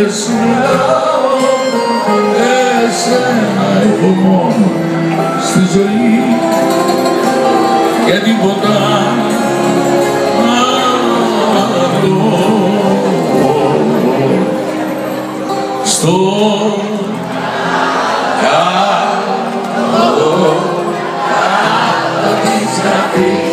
σου λέω, εσένα έχω μόνο στη ζωή και τίποτα άλλο. Στο κάτω της γραφής